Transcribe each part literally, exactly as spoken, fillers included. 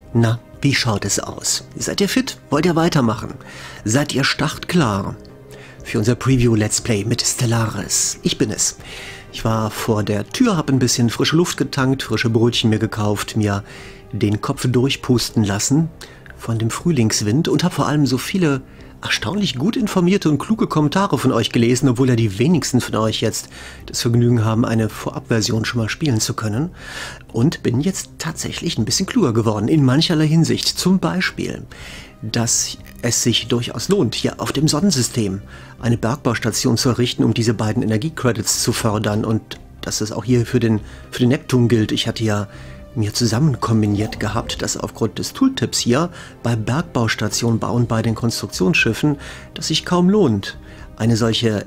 Na, wie schaut es aus? Seid ihr fit? Wollt ihr weitermachen? Seid ihr startklar für unser Preview-Let's Play mit Stellaris? Ich bin es. Ich war vor der Tür, habe ein bisschen frische Luft getankt, frische Brötchen mir gekauft, mir den Kopf durchpusten lassen von dem Frühlingswind und habe vor allem so viele erstaunlich gut informierte und kluge Kommentare von euch gelesen, obwohl ja die wenigsten von euch jetzt das Vergnügen haben, eine Vorabversion schon mal spielen zu können. Und bin jetzt tatsächlich ein bisschen kluger geworden, in mancherlei Hinsicht. Zum Beispiel, dass es sich durchaus lohnt, hier auf dem Sonnensystem eine Bergbaustation zu errichten, um diese beiden Energiecredits zu fördern. Und dass es auch hier für den, für den Neptun gilt. Ich hatte ja mir zusammen kombiniert gehabt, dass aufgrund des Tooltips hier bei Bergbaustationen bauen bei den Konstruktionsschiffen, dass sich kaum lohnt, eine solche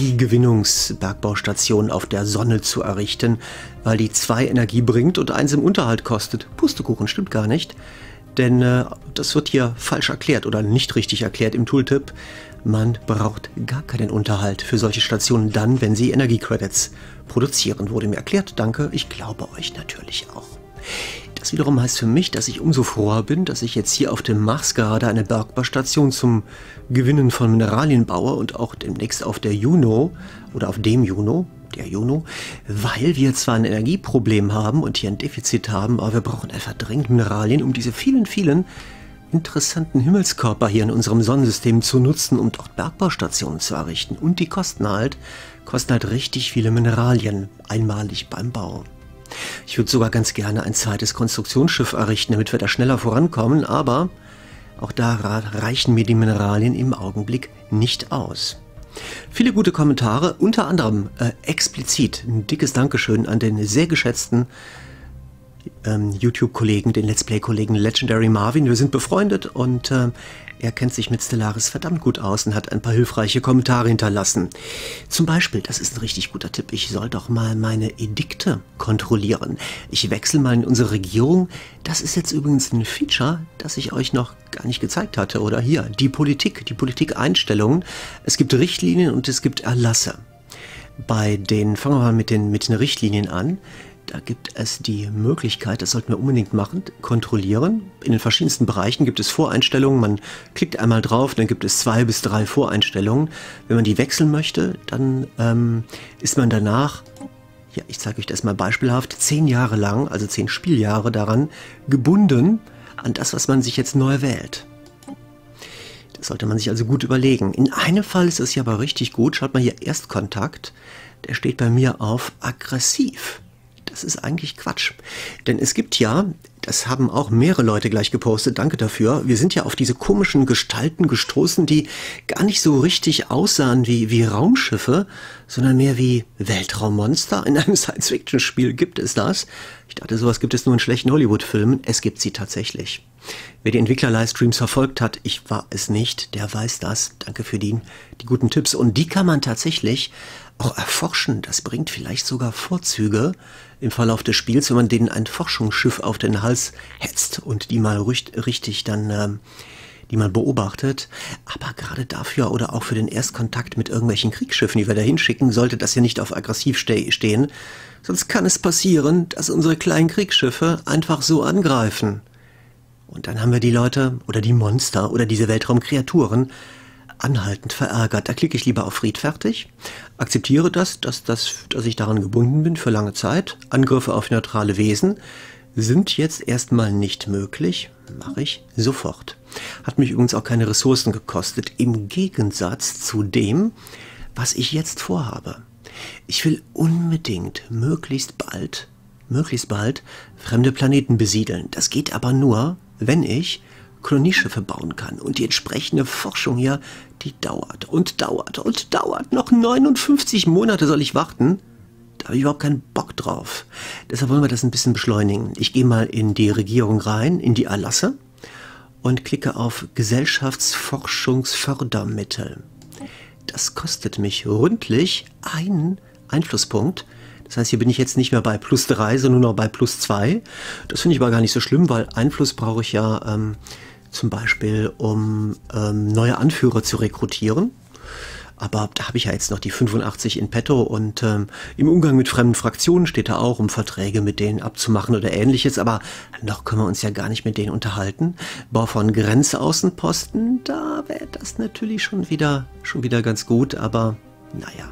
Energiegewinnungsbergbaustation auf der Sonne zu errichten, weil die zwei Energie bringt und eins im Unterhalt kostet. Pustekuchen, stimmt gar nicht, denn äh, das wird hier falsch erklärt oder nicht richtig erklärt im Tooltip. Man braucht gar keinen Unterhalt für solche Stationen dann, wenn sie Energiecredits produzieren. Wurde mir erklärt, danke, ich glaube euch natürlich auch. Das wiederum heißt für mich, dass ich umso froher bin, dass ich jetzt hier auf dem Mars gerade eine Bergbaustation zum Gewinnen von Mineralien baue und auch demnächst auf der Juno oder auf dem Juno, der Juno, weil wir zwar ein Energieproblem haben und hier ein Defizit haben, aber wir brauchen einfach dringend Mineralien, um diese vielen, vielen interessanten Himmelskörper hier in unserem Sonnensystem zu nutzen, um dort Bergbaustationen zu errichten. Und die kosten halt, kosten halt richtig viele Mineralien, einmalig beim Bau. Ich würde sogar ganz gerne ein zweites Konstruktionsschiff errichten, damit wir da schneller vorankommen, aber auch da reichen mir die Mineralien im Augenblick nicht aus. Viele gute Kommentare, unter anderem äh, explizit ein dickes Dankeschön an den sehr geschätzten ähm, YouTube-Kollegen, den Let's Play-Kollegen Legendary Marvin. Wir sind befreundet und äh, er kennt sich mit Stellaris verdammt gut aus und hat ein paar hilfreiche Kommentare hinterlassen. Zum Beispiel, das ist ein richtig guter Tipp, ich soll doch mal meine Edikte kontrollieren. Ich wechsle mal in unsere Regierung. Das ist jetzt übrigens ein Feature, das ich euch noch gar nicht gezeigt hatte. Oder hier, die Politik, die Politikeinstellungen. Es gibt Richtlinien und es gibt Erlasse. Bei den, fangen wir mal mit den, mit den Richtlinien an. Da gibt es die Möglichkeit, das sollten wir unbedingt machen, kontrollieren. In den verschiedensten Bereichen gibt es Voreinstellungen. Man klickt einmal drauf, dann gibt es zwei bis drei Voreinstellungen. Wenn man die wechseln möchte, dann ähm, ist man danach, ja, ich zeige euch das mal beispielhaft, zehn Jahre lang, also zehn Spieljahre daran, gebunden an das, was man sich jetzt neu wählt. Das sollte man sich also gut überlegen. In einem Fall ist es ja aber richtig gut. Schaut mal hier, Erstkontakt. Der steht bei mir auf aggressiv. Das ist eigentlich Quatsch. Denn es gibt ja, das haben auch mehrere Leute gleich gepostet, danke dafür, wir sind ja auf diese komischen Gestalten gestoßen, die gar nicht so richtig aussahen wie, wie Raumschiffe, sondern mehr wie Weltraummonster. In einem Science-Fiction-Spiel gibt es das. Ich dachte, sowas gibt es nur in schlechten Hollywood-Filmen. Es gibt sie tatsächlich. Wer die Entwickler-Livestreams verfolgt hat, ich war es nicht, der weiß das. Danke für die, die guten Tipps. Und die kann man tatsächlich auch erforschen. Das bringt vielleicht sogar Vorzüge im Verlauf des Spiels, wenn man denen ein Forschungsschiff auf den Hals hetzt und die mal richtig dann, ähm, die man beobachtet. Aber gerade dafür oder auch für den Erstkontakt mit irgendwelchen Kriegsschiffen, die wir da hinschicken, sollte das ja nicht auf aggressiv ste stehen. Sonst kann es passieren, dass unsere kleinen Kriegsschiffe einfach so angreifen. Und dann haben wir die Leute oder die Monster oder diese Weltraumkreaturen anhaltend verärgert. Da klicke ich lieber auf Friedfertig, akzeptiere das, dass, dass, dass ich daran gebunden bin für lange Zeit. Angriffe auf neutrale Wesen sind jetzt erstmal nicht möglich. Mache ich sofort. Hat mich übrigens auch keine Ressourcen gekostet, im Gegensatz zu dem, was ich jetzt vorhabe. Ich will unbedingt möglichst bald, möglichst bald fremde Planeten besiedeln. Das geht aber nur, wenn ich Kolonieschiffe bauen kann. Und die entsprechende Forschung hier, die dauert und dauert und dauert. Noch neunundfünfzig Monate soll ich warten. Da habe ich überhaupt keinen Bock drauf. Deshalb wollen wir das ein bisschen beschleunigen. Ich gehe mal in die Regierung rein, in die Erlasse und klicke auf Gesellschaftsforschungsfördermittel. Das kostet mich rundlich einen Einflusspunkt. Das heißt, hier bin ich jetzt nicht mehr bei plus drei, sondern nur noch bei plus zwei. Das finde ich aber gar nicht so schlimm, weil Einfluss brauche ich ja ähm, zum Beispiel, um ähm, neue Anführer zu rekrutieren. Aber da habe ich ja jetzt noch die fünfundachtzig in petto und ähm, im Umgang mit fremden Fraktionen steht da auch, um Verträge mit denen abzumachen oder ähnliches. Aber noch können wir uns ja gar nicht mit denen unterhalten. Bau von Grenzaußenposten, da wäre das natürlich schon wieder, schon wieder ganz gut. Aber naja,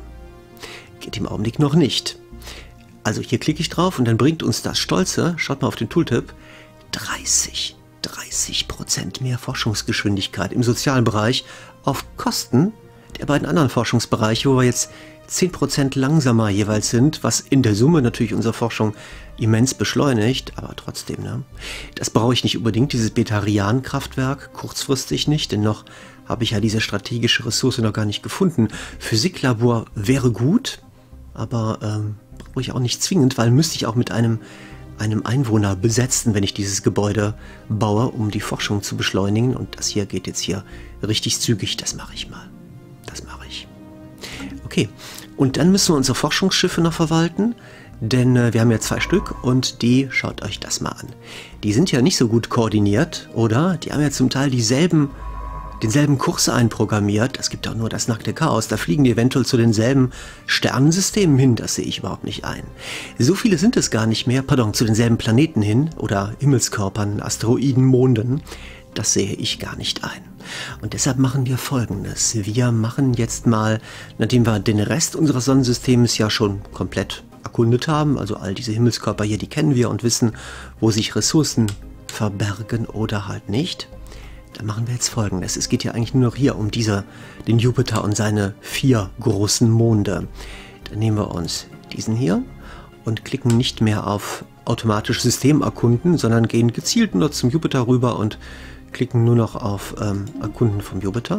geht im Augenblick noch nicht. Also hier klicke ich drauf und dann bringt uns das Stolze, schaut mal auf den Tooltip, dreißig, dreißig Prozent mehr Forschungsgeschwindigkeit im sozialen Bereich auf Kosten der beiden anderen Forschungsbereiche, wo wir jetzt zehn Prozent langsamer jeweils sind, was in der Summe natürlich unsere Forschung immens beschleunigt, aber trotzdem, ne? Das brauche ich nicht unbedingt, dieses Betarian-Kraftwerk, kurzfristig nicht, denn noch habe ich ja diese strategische Ressource noch gar nicht gefunden. Physiklabor wäre gut, aber ähm, brauche ich auch nicht zwingend, weil müsste ich auch mit einem, einem Einwohner besetzen, wenn ich dieses Gebäude baue, um die Forschung zu beschleunigen. Und das hier geht jetzt hier richtig zügig, das mache ich mal. Das mache ich. Okay, und dann müssen wir unsere Forschungsschiffe noch verwalten, denn äh, wir haben ja zwei Stück und die, schaut euch das mal an. Die sind ja nicht so gut koordiniert, oder? Die haben ja zum Teil dieselben, denselben Kurs einprogrammiert. Es gibt auch nur das nackte Chaos. Da fliegen die eventuell zu denselben Sternensystemen hin. Das sehe ich überhaupt nicht ein. So viele sind es gar nicht mehr. Pardon, zu denselben Planeten hin oder Himmelskörpern, Asteroiden, Monden. Das sehe ich gar nicht ein. Und deshalb machen wir Folgendes. Wir machen jetzt mal, nachdem wir den Rest unseres Sonnensystems ja schon komplett erkundet haben, also all diese Himmelskörper hier, die kennen wir und wissen, wo sich Ressourcen verbergen oder halt nicht. Dann machen wir jetzt Folgendes. Es geht ja eigentlich nur noch hier um diese, den Jupiter und seine vier großen Monde. Dann nehmen wir uns diesen hier und klicken nicht mehr auf automatisch System erkunden, sondern gehen gezielt nur zum Jupiter rüber und klicken nur noch auf ähm, Erkunden vom Jupiter.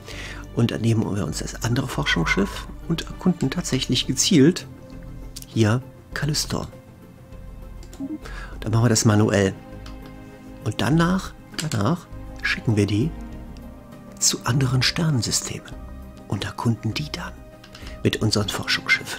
Und dann nehmen wir uns das andere Forschungsschiff und erkunden tatsächlich gezielt hier Callisto. Dann machen wir das manuell. Und danach, danach schicken wir die zu anderen Sternensystemen und erkunden die dann mit unseren Forschungsschiffen.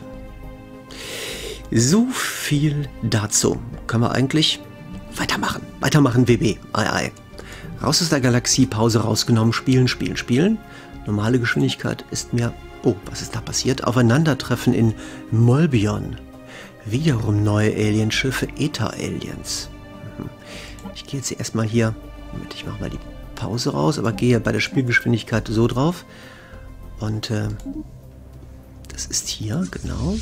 So viel dazu. Können wir eigentlich weitermachen. Weitermachen, W B. Ei, ei. Raus aus der Galaxie, Pause rausgenommen, spielen, spielen, spielen. Normale Geschwindigkeit ist mir... Oh, was ist da passiert? Aufeinandertreffen in Molbion. Wiederum neue Alienschiffe, Eta-Aliens. Ich gehe jetzt erstmal hier... Moment, ich mache mal die Pause raus, aber gehe bei der Spielgeschwindigkeit so drauf. Und äh, das ist hier, genau.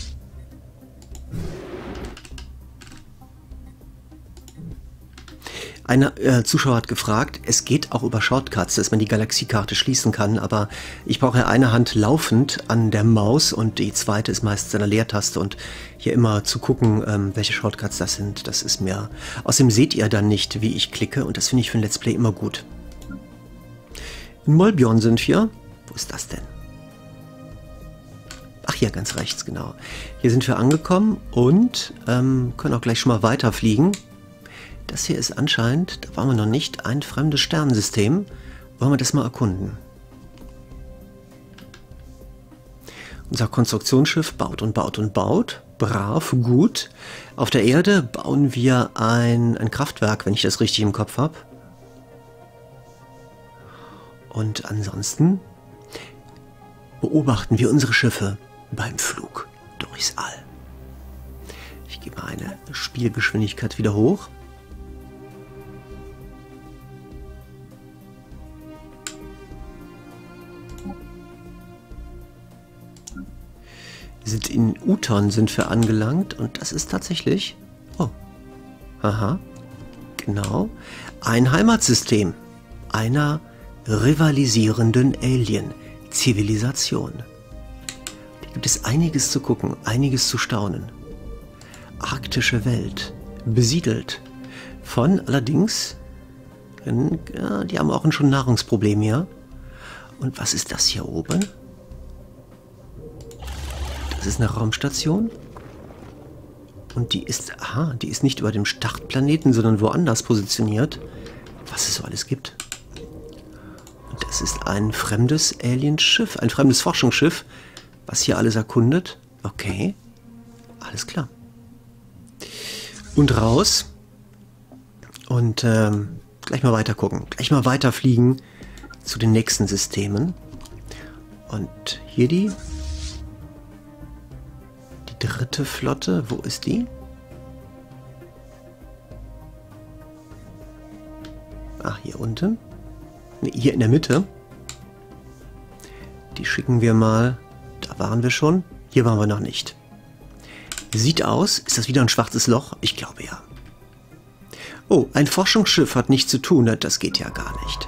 Ein äh, Zuschauer hat gefragt, es geht auch über Shortcuts, dass man die Galaxiekarte schließen kann, aber ich brauche ja eine Hand laufend an der Maus und die zweite ist meistens an der Leertaste und hier immer zu gucken, ähm, welche Shortcuts das sind, das ist mir... Außerdem seht ihr dann nicht, wie ich klicke und das finde ich für ein Let's Play immer gut. In Molbion sind wir. Wo ist das denn? Ach hier, ganz rechts, genau. Hier sind wir angekommen und ähm, können auch gleich schon mal weiterfliegen. Das hier ist anscheinend, da waren wir noch nicht, ein fremdes Sternensystem. Wollen wir das mal erkunden? Unser Konstruktionsschiff baut und baut und baut. Brav, gut. Auf der Erde bauen wir ein, ein Kraftwerk, wenn ich das richtig im Kopf habe. Und ansonsten beobachten wir unsere Schiffe beim Flug durchs All. Ich gebe mal eine Spielgeschwindigkeit wieder hoch. Wir sind in Uton sind wir angelangt und das ist tatsächlich, oh, aha, genau, ein Heimatsystem einer rivalisierenden Alien-Zivilisation. Da gibt es einiges zu gucken, einiges zu staunen. Arktische Welt, besiedelt von allerdings, ja, die haben auch schon ein Nahrungsproblem hier. Und was ist das hier oben? Das ist eine Raumstation. Und die ist, aha, die ist nicht über dem Startplaneten, sondern woanders positioniert. Was es so alles gibt. Und das ist ein fremdes Alienschiff, ein fremdes Forschungsschiff, was hier alles erkundet. Okay, alles klar. Und raus. Und ähm, gleich mal weiter gucken. Gleich mal weiterfliegen zu den nächsten Systemen. Und hier die. Die dritte Flotte. Wo ist die? Ach, hier unten. Ne, hier in der Mitte. Die schicken wir mal. Da waren wir schon. Hier waren wir noch nicht. Sieht aus. Ist das wieder ein schwarzes Loch? Ich glaube ja. Oh, ein Forschungsschiff hat nichts zu tun. Das geht ja gar nicht.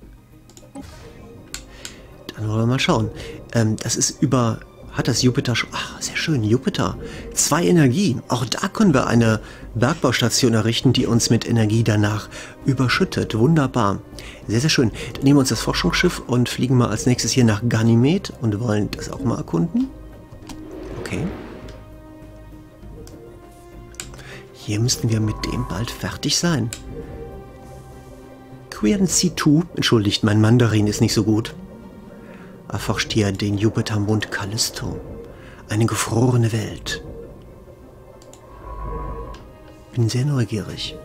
Dann wollen wir mal schauen. Ähm, das ist über... Hat das Jupiter schon... Ach, sehr schön. Jupiter. Zwei Energie. Auch da können wir eine Bergbaustation errichten, die uns mit Energie danach überschüttet. Wunderbar. Sehr, sehr schön. Dann nehmen wir uns das Forschungsschiff und fliegen mal als nächstes hier nach Ganymed und wollen das auch mal erkunden. Okay. Hier müssten wir mit dem bald fertig sein. Qian C zwei, entschuldigt, mein Mandarin ist nicht so gut, erforscht hier den Jupitermond Callisto. Eine gefrorene Welt. Bin sehr neugierig.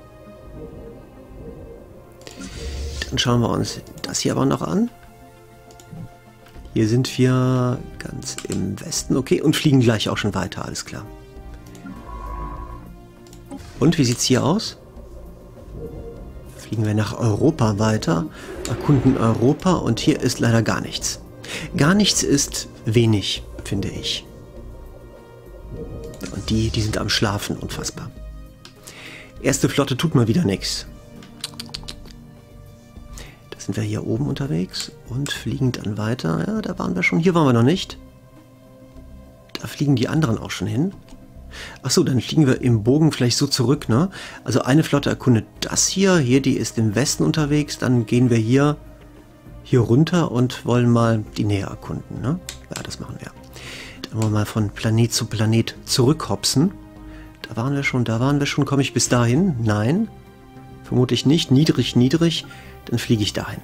Dann schauen wir uns das hier aber noch an. Hier sind wir ganz im Westen. Okay, und fliegen gleich auch schon weiter, alles klar. Und wie sieht es hier aus? Fliegen wir nach Europa weiter, erkunden Europa und hier ist leider gar nichts. Gar nichts ist wenig, finde ich. Und die, die sind am Schlafen, unfassbar. Erste Flotte tut mal wieder nichts. Da sind wir hier oben unterwegs und fliegen dann weiter. Ja, da waren wir schon. Hier waren wir noch nicht. Da fliegen die anderen auch schon hin. Achso, dann fliegen wir im Bogen vielleicht so zurück, ne? Also eine Flotte erkundet das hier. Hier, die ist im Westen unterwegs. Dann gehen wir hier, hier runter und wollen mal die Nähe erkunden, ne? Ja, das machen wir. Dann wollen wir mal von Planet zu Planet zurückhopsen. Da waren wir schon, da waren wir schon. Komme ich bis dahin? Nein. Vermutlich nicht. Niedrig, niedrig. Dann fliege ich dahin.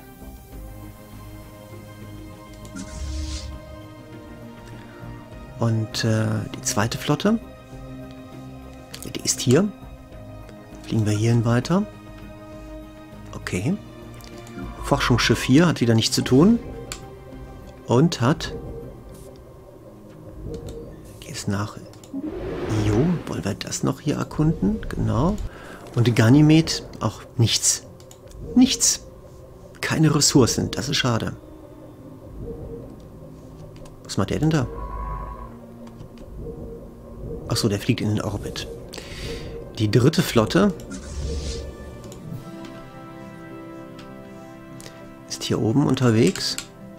Und äh, die zweite Flotte, ja, die ist hier. Fliegen wir hierhin weiter. Okay. Forschungsschiff hier hat wieder nichts zu tun. Und hat... Geht nach... Jo, wollen wir das noch hier erkunden? Genau. Und Ganymed auch nichts. Nichts. Keine Ressourcen. Das ist schade. Was macht der denn da? Achso, der fliegt in den Orbit. Die dritte Flotte ist hier oben unterwegs.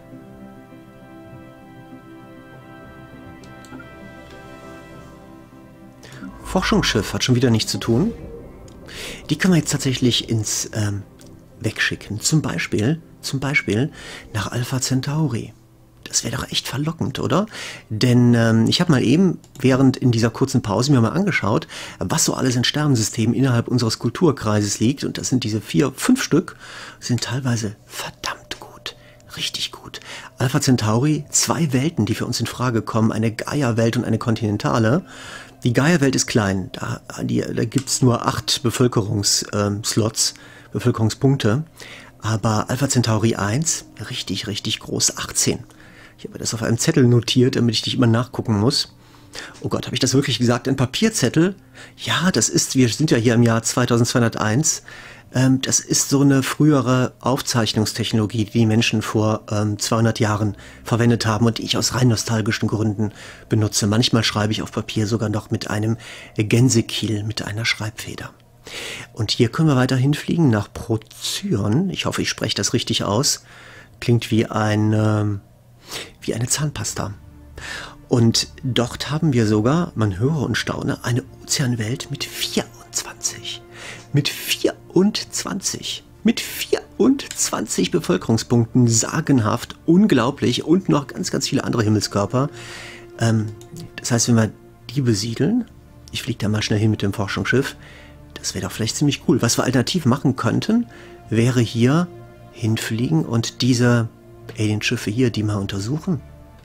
Forschungsschiff hat schon wieder nichts zu tun. Die können wir jetzt tatsächlich ins ähm, Wegschicken. Zum Beispiel, zum Beispiel nach Alpha Centauri. Das wäre doch echt verlockend, oder? Denn ähm, ich habe mal eben, während in dieser kurzen Pause mir mal angeschaut, was so alles in Sternensystemen innerhalb unseres Kulturkreises liegt. Und das sind diese vier, fünf Stück, sind teilweise verdammt gut. Richtig gut. Alpha Centauri, zwei Welten, die für uns in Frage kommen. Eine Gaia-Welt und eine kontinentale. Die Gaia-Welt ist klein. Da, da gibt es nur acht Bevölkerungsslots, Bevölkerungspunkte. Aber Alpha Centauri eins, richtig, richtig groß, achtzehn. Ich habe das auf einem Zettel notiert, damit ich nicht immer nachgucken muss. Oh Gott, habe ich das wirklich gesagt? Ein Papierzettel? Ja, das ist, wir sind ja hier im Jahr zweitausendzweihunderteins. Ähm, das ist so eine frühere Aufzeichnungstechnologie, die die Menschen vor ähm, zweihundert Jahren verwendet haben und die ich aus rein nostalgischen Gründen benutze. Manchmal schreibe ich auf Papier sogar noch mit einem Gänsekiel, mit einer Schreibfeder. Und hier können wir weiterhin fliegen nach Procyon. Ich hoffe, ich spreche das richtig aus. Klingt wie ein... Ähm, wie eine Zahnpasta. Und dort haben wir sogar, man höre und staune, eine Ozeanwelt mit vierundzwanzig. Mit vierundzwanzig. Mit vierundzwanzig Bevölkerungspunkten. Sagenhaft, unglaublich und noch ganz, ganz viele andere Himmelskörper. Ähm, das heißt, wenn wir die besiedeln, ich fliege da mal schnell hin mit dem Forschungsschiff, das wäre doch vielleicht ziemlich cool. Was wir alternativ machen könnten, wäre hier hinfliegen und diese Alienschiffe hier, die mal untersuchen.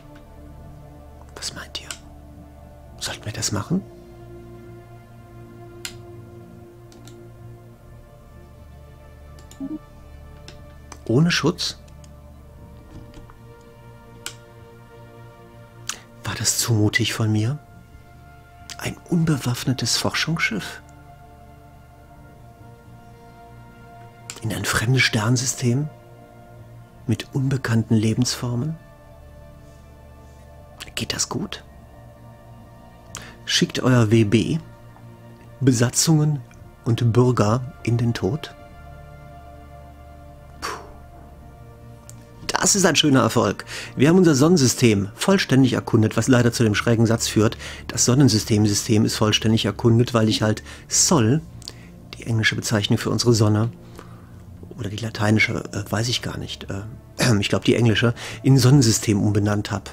Was meint ihr? Sollten wir das machen? Ohne Schutz? das zu mutig von mir? Ein unbewaffnetes Forschungsschiff? In ein fremdes Sternensystem? Mit unbekannten Lebensformen? Geht das gut? Schickt euer W B Besatzungen und Bürger in den Tod? Puh. Das ist ein schöner Erfolg. Wir haben unser Sonnensystem vollständig erkundet, was leider zu dem schrägen Satz führt. Das Sonnensystem-System ist vollständig erkundet, weil ich halt Sol, die englische Bezeichnung für unsere Sonne, oder die lateinische, äh, weiß ich gar nicht, äh, ich glaube die englische, in Sonnensystem umbenannt habe.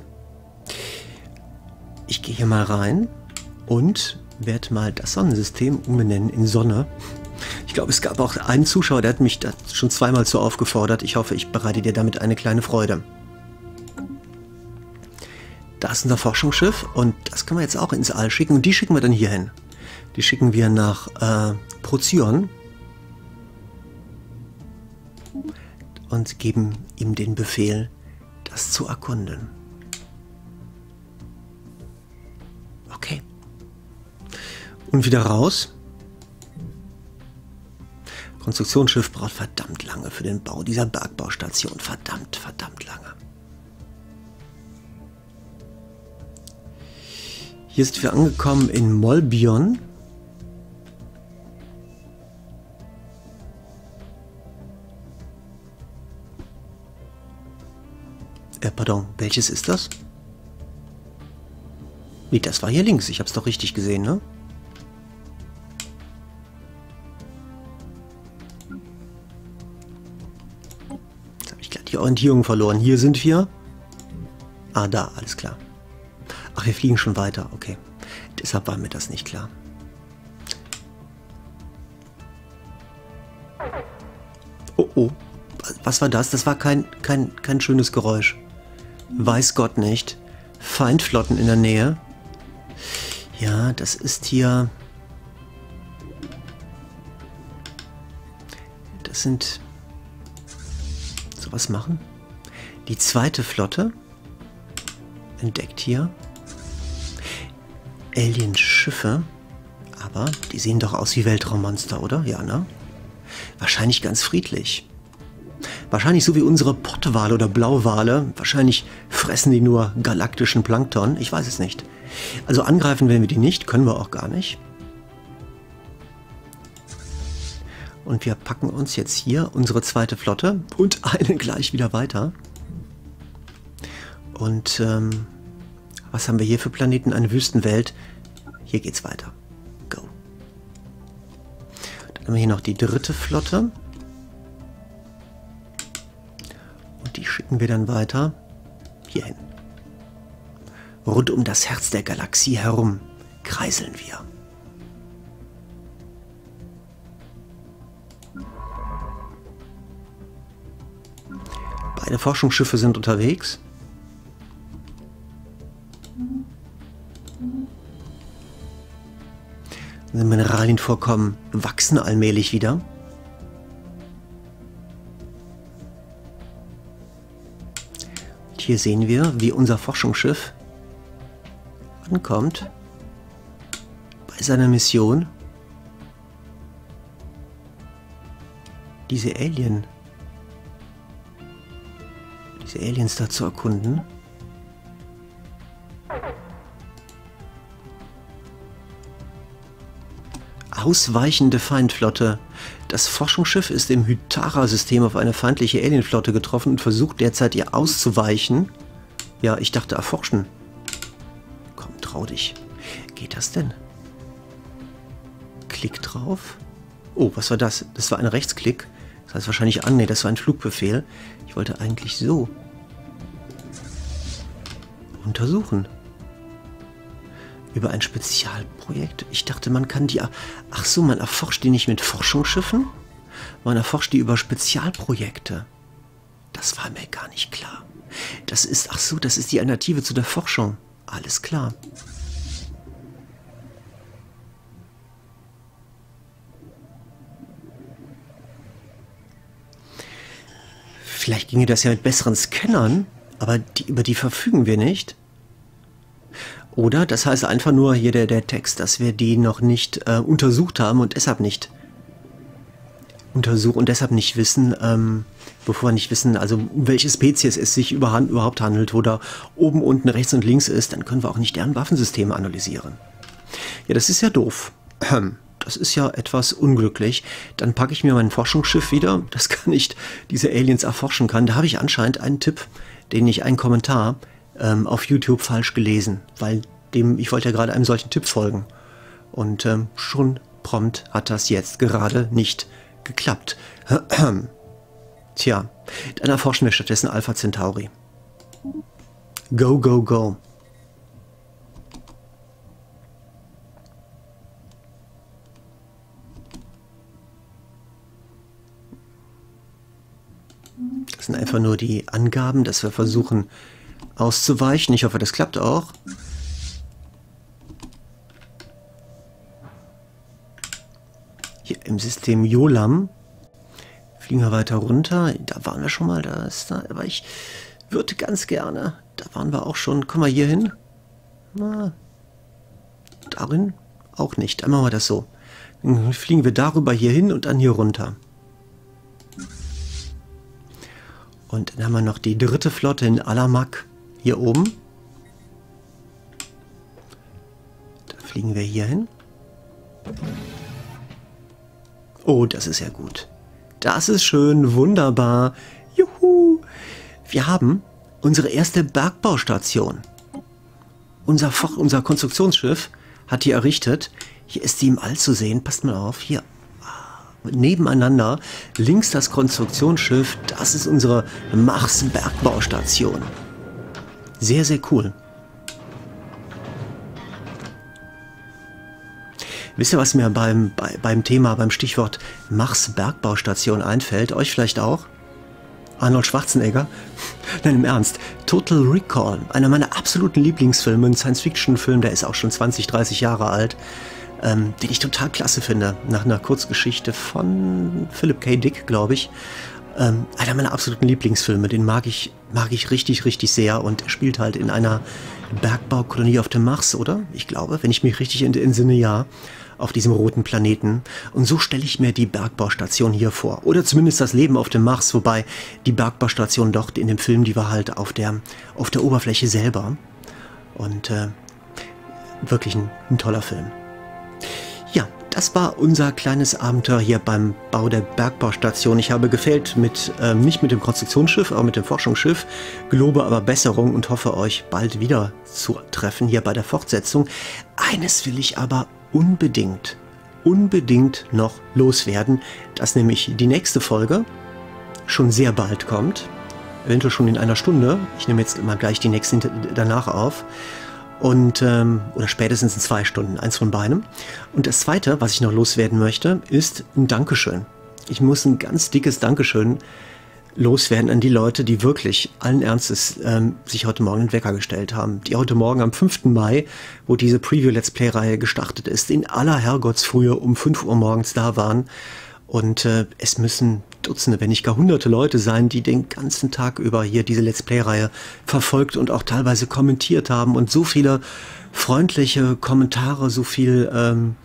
Ich gehe hier mal rein und werde mal das Sonnensystem umbenennen in Sonne. Ich glaube, es gab auch einen Zuschauer, der hat mich da schon zweimal so aufgefordert. Ich hoffe, ich bereite dir damit eine kleine Freude. Da ist unser Forschungsschiff und das können wir jetzt auch ins All schicken und die schicken wir dann hier hin. Die schicken wir nach äh, Procyon und geben ihm den Befehl, das zu erkunden. Okay. Und wieder raus. Konstruktionsschiff braucht verdammt lange für den Bau dieser Bergbaustation. Verdammt, verdammt lange. Hier sind wir angekommen in Molbion. Äh, pardon, welches ist das? Nee, das war hier links. Ich habe es doch richtig gesehen, ne? Jetzt habe ich gerade die Orientierung verloren. Hier sind wir. Ah, da, alles klar. Ach, wir fliegen schon weiter. Okay. Deshalb war mir das nicht klar. Oh, oh. Was war das? Das war kein, kein, kein schönes Geräusch. Weiß Gott nicht. Feindflotten in der Nähe. Ja, das ist hier... Das sind... Sowas machen. Die zweite Flotte entdeckt hier Alien-Schiffe. Aber die sehen doch aus wie Weltraummonster, oder? Ja, ne? Wahrscheinlich ganz friedlich. Wahrscheinlich so wie unsere Pottwale oder Blauwale. Wahrscheinlich fressen die nur galaktischen Plankton. Ich weiß es nicht. Also angreifen werden wir die nicht. Können wir auch gar nicht. Und wir packen uns jetzt hier unsere zweite Flotte und eilen gleich wieder weiter. Und ähm, was haben wir hier für Planeten? Eine Wüstenwelt. Hier geht's weiter. Go. Dann haben wir hier noch die dritte Flotte. Die schicken wir dann weiter hierhin. Rund um das Herz der Galaxie herum kreiseln wir. Beide Forschungsschiffe sind unterwegs. Die Mineralienvorkommen wachsen allmählich wieder. Hier sehen wir, wie unser Forschungsschiff ankommt bei seiner Mission, diese Alien, diese Aliens da zu erkunden. Ausweichende Feindflotte. Das Forschungsschiff ist im Hytara-System auf eine feindliche Alienflotte getroffen und versucht derzeit ihr auszuweichen. Ja, ich dachte erforschen. Komm, trau dich. Geht das denn? Klick drauf. Oh, was war das? Das war ein Rechtsklick. Das heißt wahrscheinlich an. Nee, das war ein Flugbefehl. Ich wollte eigentlich so untersuchen. Über ein Spezialprojekt? Ich dachte, man kann die... Ach so, man erforscht die nicht mit Forschungsschiffen? Man erforscht die über Spezialprojekte. Das war mir gar nicht klar. Das ist... Ach so, das ist die Alternative zu der Forschung. Alles klar. Vielleicht ginge das ja mit besseren Scannern, aber die, über die verfügen wir nicht. Oder das heißt einfach nur hier der, der Text, dass wir die noch nicht äh, untersucht haben und deshalb nicht untersuchen und deshalb nicht wissen, ähm, bevor wir nicht wissen, also um welche Spezies es sich überhaupt handelt, wo da oben, unten, rechts und links ist, dann können wir auch nicht deren Waffensysteme analysieren. Ja, das ist ja doof. Das ist ja etwas unglücklich. Dann packe ich mir mein Forschungsschiff wieder, das kann nicht diese Aliens erforschen kann. Da habe ich anscheinend einen Tipp, den ich, einen Kommentar ähm, auf YouTube falsch gelesen, weil dem, ich wollte ja gerade einem solchen Tipp folgen. Und ähm, schon prompt hat das jetzt gerade nicht geklappt. Tja, dann erforschen wir stattdessen Alpha Centauri. Go, go, go. Das sind einfach nur die Angaben, dass wir versuchen auszuweichen. Ich hoffe, das klappt auch. Hier im System Jolam fliegen wir weiter runter. Da waren wir schon mal. Da ist da, aber ich würde ganz gerne. Da waren wir auch schon. Kommen wir hier hin? Na, darin auch nicht. Dann machen wir das so. Dann fliegen wir darüber hier hin und dann hier runter. Und dann haben wir noch die dritte Flotte in Alamak hier oben. Da fliegen wir hier hin. Oh, das ist ja gut. Das ist schön, wunderbar. Juhu! Wir haben unsere erste Bergbaustation. Unser, unser Konstruktionsschiff hat die errichtet. Hier ist sie im All zu sehen. Passt mal auf, hier. Nebeneinander, links das Konstruktionsschiff, das ist unsere Mars Bergbaustation. Sehr, sehr cool. Wisst ihr, was mir beim, bei, beim Thema, beim Stichwort Mars Bergbaustation einfällt? Euch vielleicht auch? Arnold Schwarzenegger? Nein, im Ernst. Total Recall, einer meiner absoluten Lieblingsfilme, ein Science-Fiction-Film, der ist auch schon zwanzig, dreißig Jahre alt. Ähm, den ich total klasse finde, nach einer Kurzgeschichte von Philip K. Dick, glaube ich. Ähm, einer meiner absoluten Lieblingsfilme, den mag ich, mag ich richtig, richtig sehr und er spielt halt in einer Bergbaukolonie auf dem Mars, oder? Ich glaube, wenn ich mich richtig entsinne, ja, auf diesem roten Planeten. Und so stelle ich mir die Bergbaustation hier vor. Oder zumindest das Leben auf dem Mars, wobei die Bergbaustation dort in dem Film, die war halt auf der, auf der Oberfläche selber. Und äh, wirklich ein, ein toller Film. Ja, das war unser kleines Abenteuer hier beim Bau der Bergbaustation. Ich habe gefehlt mit, äh, nicht mit dem Konstruktionsschiff, aber mit dem Forschungsschiff, gelobe aber Besserung und hoffe euch bald wieder zu treffen hier bei der Fortsetzung. Eines will ich aber unbedingt, unbedingt noch loswerden, dass nämlich die nächste Folge schon sehr bald kommt, eventuell schon in einer Stunde. Ich nehme jetzt mal gleich die nächste danach auf. Und, ähm, oder spätestens in zwei Stunden, eins von beidem. Und das Zweite, was ich noch loswerden möchte, ist ein Dankeschön. Ich muss ein ganz dickes Dankeschön loswerden an die Leute, die wirklich allen Ernstes ähm, sich heute Morgen einen Wecker gestellt haben. Die heute Morgen am fünften Mai, wo diese Preview-Let's Play-Reihe gestartet ist, in aller Herrgottsfrühe um fünf Uhr morgens da waren. Und äh, es müssen Dutzende, wenn nicht gar hunderte Leute sein, die den ganzen Tag über hier diese Let's Play-Reihe verfolgt und auch teilweise kommentiert haben und so viele freundliche Kommentare, so viel, ähm,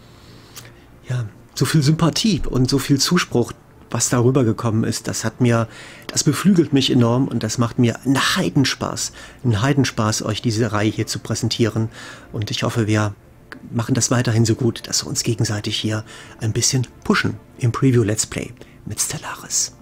ja, so viel Sympathie und so viel Zuspruch, was darüber gekommen ist, das hat mir, das beflügelt mich enorm und das macht mir einen Heidenspaß, einen Heidenspaß, euch diese Reihe hier zu präsentieren. Und ich hoffe, wir machen das weiterhin so gut, dass wir uns gegenseitig hier ein bisschen pushen im Preview Let's Play mit Stellaris.